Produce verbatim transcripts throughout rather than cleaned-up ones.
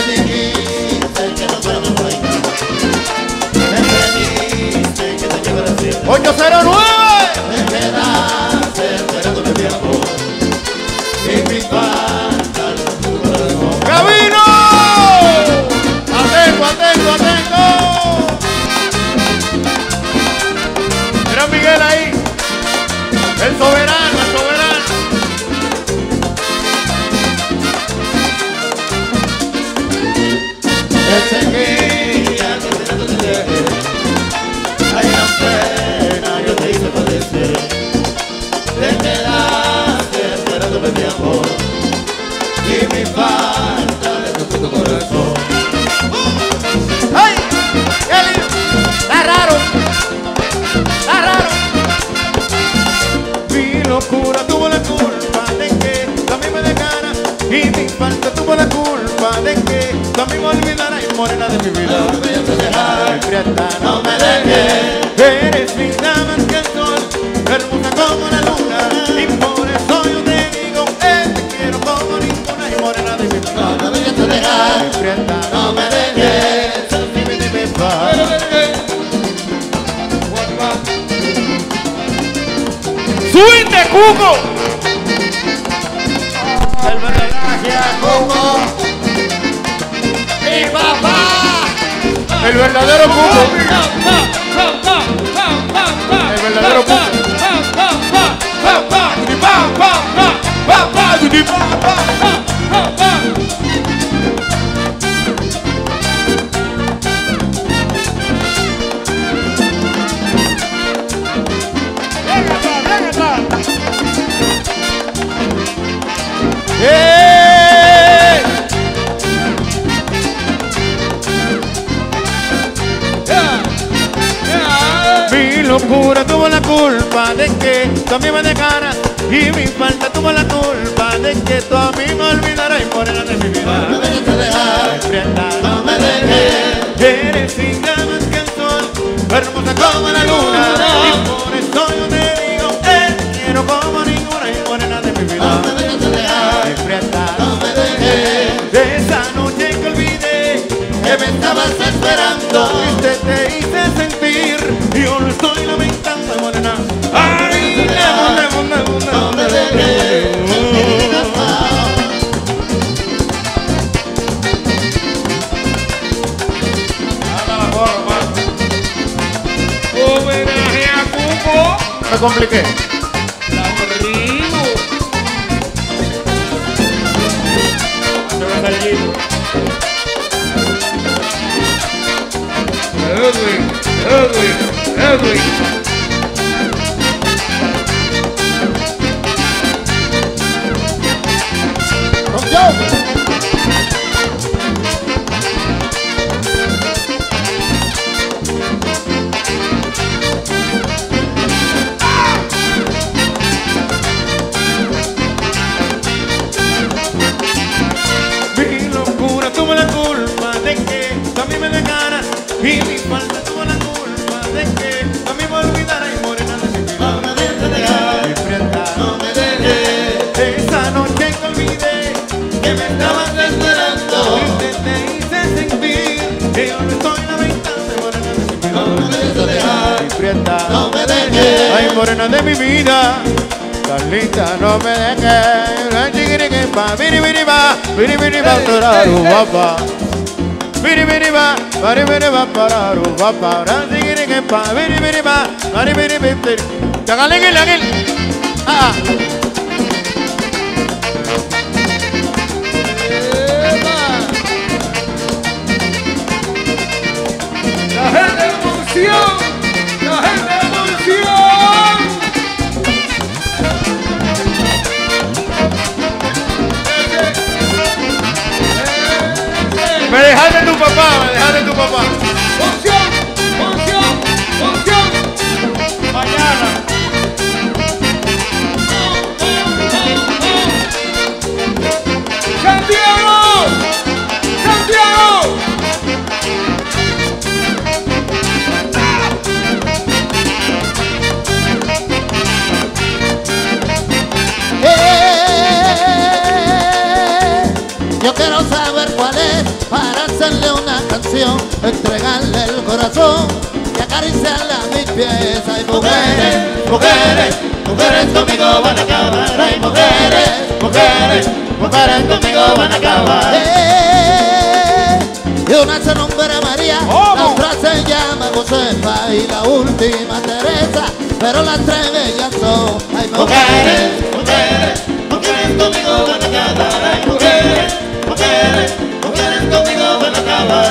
dijiste que no fuéramos por ahí. Me pediste que te llevara siempre. ocho cero nueve. Me quedaste esperando mi tiempo y mi falta en tu corazón. ¡Camino! Atento, atento, atento. Mira a Miguel ahí. El soberano, el soberano. Ese día que te te dejé, hay una pena yo te hice padecer. Te quedaste esperándome mi amor y mi falta de tu corazón. ¡Ay! ¡Qué lindo! ¡Está raro! ¡Está raro! Mi locura tuvo la culpa de que tú a mí me dejaras y mi falta tuvo la culpa de que tú a mí me olvidaras y morena de mi vida. No me vayas a dejar, Prieta, no me dejes. eres linda más que el sol, hermosa como la luna y por eso yo te digo que te quiero como ninguna y morena de mi vida. No me vayas a dejar, Prieta, no me dejes. dime, dime, pa. ¡Swing de Cuco! El verdadero Como mi papá. El verdadero Cuco. El verdadero Cuco. ¡Eh! Mi locura tuvo la culpa de que tú a mí me dejaras y mi falta tuvo la culpa de que tú a mí me olvidaras y morena de mi vida. No me vayas a dejar, Prieta, no me dejes. eres linda más que el sol, hermosa como la luna y por eso yo te digo que te quiero como ninguna y morena de mi vida. No me vayas a dejar, Prieta, no me dejes. de esa noche que olvidé Que me estabas esperando. triste te hice sentir y yo lo estoy lamentando, morena. Ay, lemo, lemo, lemo, lemo, No me dejes, lemo, mi lemo. papá. Homenaje a Cuco. Me compliqué. La corrido. Edwin, Edwin, Edwin. Mi locura tuvo la culpa de que tú a mí me dejaras y mi falta tuvo la culpa de que tú a mí me olvidaras y morena de mi vida. No me vayas a dejar, Mi Prieta, no me dejes. esa noche que olvidé Que me estabas esperando. triste te hice sentir que yo no estoy lamentando y morena de mi vida. No me vayas a dejar, Mi Prieta, no me dejes. ay morena de mi vida, Carlita, no me dejes. La chiquiriquepa, viri viri va, viri viri va, tararu guapa. Viri viri va, viri viri va, tararu guapa. La chiquiriquepa, viri viri va, viri viri viri. Tagalegil, agil. Ah. La gente de emoción. La gente de emoción. Me dejaste tu papá, me dejaste tu papá. Función, función, función. Mañana. Santiago, Santiago. Yo quiero saber cuál es para hacerle una canción, entregarle el corazón y acariciarle a mis pies. Hay mujeres, mujeres, mujeres conmigo van a acabar. Hay mujeres, mujeres, mujeres conmigo van a acabar. Eh, y una se nombra María, la otra se llama Josefa y la última Teresa, pero las tres bellas son. Hay mujeres, mujeres, mujeres conmigo van a acabar. Hay mujeres, mujeres, mujeres conmigo van a acabar.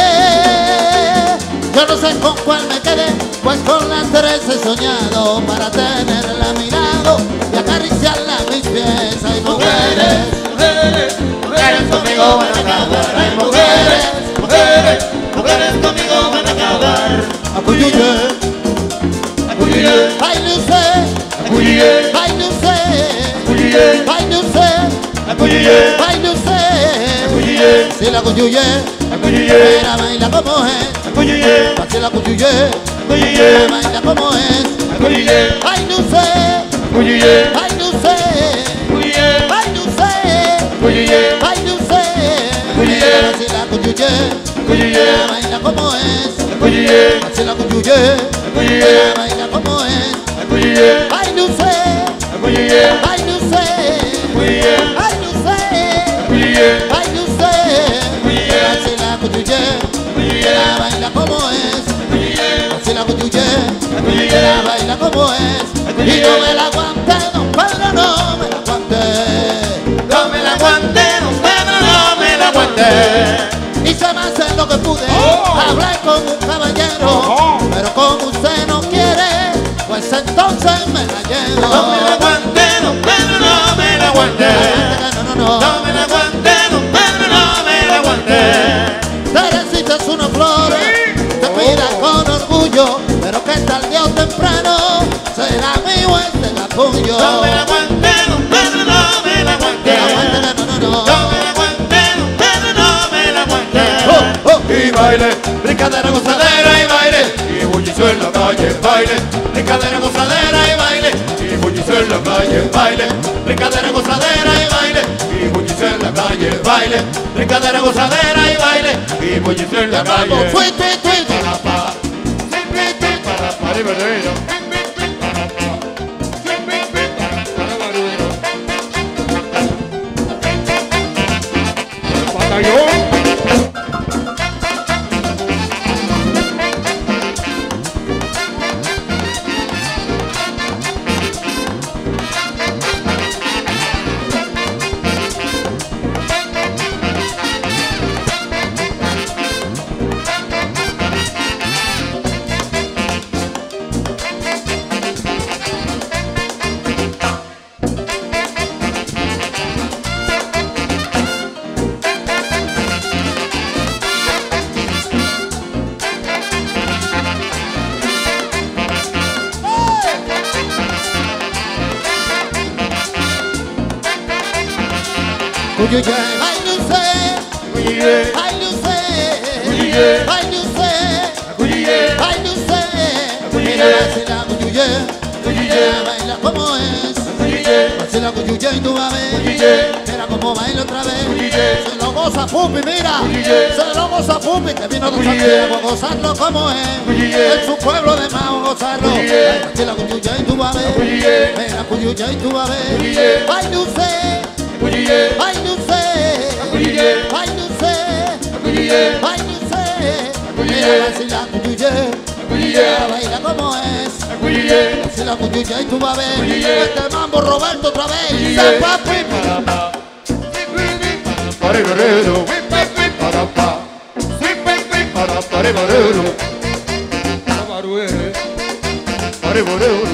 Eh, yo no sé con cuál me quedé, pues con las tres he soñado para tenerla a mi lado y acariciarla a mis pies. Hay mujeres, mujeres, mujeres conmigo van a acabar. Hay mujeres, mujeres, mujeres conmigo van a acabar. Acuyuye, acuyuye, baile usted, acuyuye, baile usted, acuyuye, baile usted, acuyuye, baile usted, acuyuye, si la acuyuye, acuyuye, mira baila como es, acuyuye, si la acuyuye, acuyuye, baila como es, acuyuye, baile usted, acuyuye, baile usted, acuyuye, baile usted, acuyuye, baile usted, acuyuye, si la acuyuye, acuyuye, baila como es, acuyuye, si la acuyuye, acuyuye, baila como es, acuyuye, baile usted, acuyuye, baile usted, acuyuye, baile usted, acuyuye, baile usted, acuyuye, si la acuyuye, acuyuye, baila como es, acuyuye, si la acuyuye, acuyuye, baila como es, y no me la aguante, don Pedro, no me la aguante, no me la aguante, don Pedro, no me la aguante. Y se me hace lo que pude, oh. Hablé con un caballero, oh. Pero como usted no quiere, pues entonces me la llevo. No me la aguante, don Pedro, no me la aguante. No, no, no, no me la aguante, don Pedro, no me la aguante. Teresita es una flor, te cuida con orgullo, pero que tarde o temprano será mío este capullo. No me la aguante, don Pedro, no me la aguante. No, no, no, no. Y baile, brincadera, gozadera y baile, y bullicio en la calle, baile, brincadera, gozadera y baile, y bullicio en la calle, baile, brincadera, gozadera y baile, y bullicio en la calle, baile, brincadera, gozadera y baile, y bullicio en la calle. Fui, fui, fui, para pa, para pa, para verdadero. Batallón. Baile usted, baile usted, baile usted, baile usted. Mira si la cuyuye, baila como es. Si la cuyuye y tú vas a ver, mira como baila otra vez. Se lo goza Pupi, mira, se lo goza Pupi, que vino de Santiago a gozarlo como es. En su pueblo de Mao gozarlo. Si la cuyuye y tú vas a ver, mira cuyuye y tú vas a ver. Baile usted. Baile usted, baile usted, baile usted. Mira si la cuyuye, baila como es. Si la cuyuye y tú vas a ver, este mambo Roberto otra vez. Se papi para pa, para guerrero, para pa, para para guerrero, para guerrero.